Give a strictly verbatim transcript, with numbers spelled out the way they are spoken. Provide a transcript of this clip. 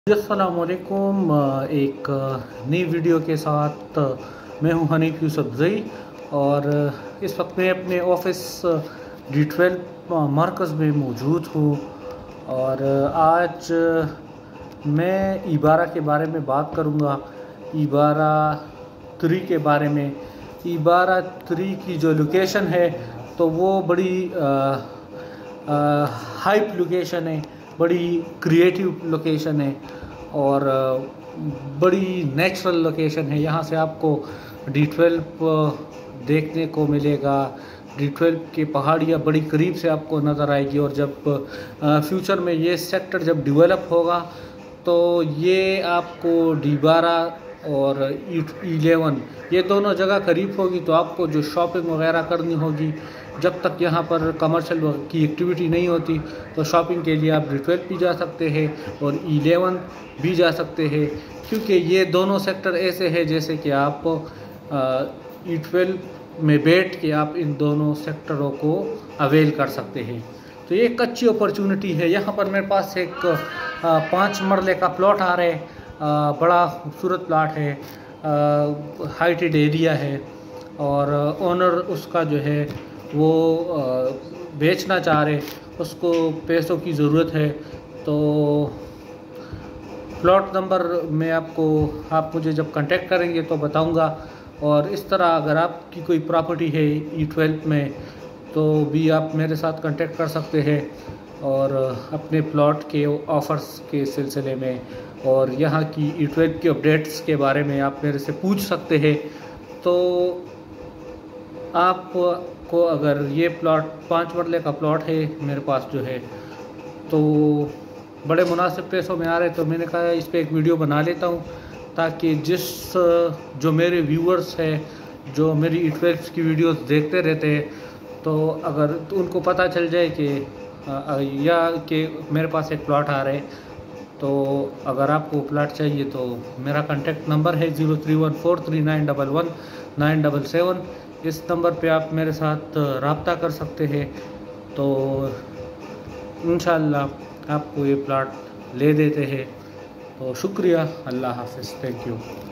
अस्सलामुअलैकुम। एक नई वीडियो के साथ मैं हूं हनीफ यूसुफजई और इस वक्त मैं अपने ऑफिस डी ट्वेल्व मरकज़ में मौजूद हूं और आज मैं इबारा के बारे में बात करूंगा। इबारा थ्री के बारे में। इबारा थ्री की जो लोकेशन है तो वो बड़ी हाइप लोकेशन है, बड़ी क्रिएटिव लोकेशन है और बड़ी नेचुरल लोकेशन है। यहाँ से आपको डी ट्वेल्व देखने को मिलेगा। डी ट्वेल्व की पहाड़ियाँ बड़ी करीब से आपको नज़र आएगी और जब फ्यूचर में ये सेक्टर जब डेवलप होगा तो ये आपको डी बारह और इलेवन ये दोनों जगह करीब होगी, तो आपको जो शॉपिंग वगैरह करनी होगी, जब तक यहाँ पर कमर्शियल की एक्टिविटी नहीं होती तो शॉपिंग के लिए आप डी ट्वेल्व भी जा सकते हैं और इलेवन भी जा सकते हैं, क्योंकि ये दोनों सेक्टर ऐसे हैं जैसे कि आप ई ट्वेल्व में बैठ के आप इन दोनों सेक्टरों को अवेल कर सकते हैं। तो ये एक अच्छी अपॉर्चुनिटी है। यहाँ पर मेरे पास एक पाँच मरले का प्लॉट आ रहा है, आ, बड़ा खूबसूरत प्लॉट है, हाइटेड एरिया है और ओनर उसका जो है वो बेचना चाह रहे, उसको पैसों की ज़रूरत है। तो प्लॉट नंबर मैं आपको आप मुझे जब कांटेक्ट करेंगे तो बताऊंगा। और इस तरह अगर आपकी कोई प्रॉपर्टी है ई ट्वेल्व में तो भी आप मेरे साथ कांटेक्ट कर सकते हैं और अपने प्लॉट के ऑफ़र्स के सिलसिले में और यहाँ की ई ट्वेल्व की अपडेट्स के बारे में आप मेरे से पूछ सकते हैं। तो आप को अगर ये प्लॉट पाँच मरले का प्लॉट है मेरे पास जो है तो बड़े मुनासिब पैसों में आ रहे, तो मैंने कहा इस पर एक वीडियो बना लेता हूँ ताकि जिस जो मेरे व्यूअर्स हैं जो मेरी ई ट्वेल्व की वीडियोस देखते रहते हैं तो अगर तो उनको पता चल जाए कि या कि मेरे पास एक प्लॉट आ रहा है। तो अगर आपको प्लॉट चाहिए तो मेरा कांटेक्ट नंबर है zero three one four three nine double one nine double seven. इस नंबर पे आप मेरे साथ रब्ता कर सकते हैं, तो इंशाअल्लाह आपको ये प्लॉट ले देते हैं। तो शुक्रिया, अल्लाह हाफ़िज़, थैंक यू।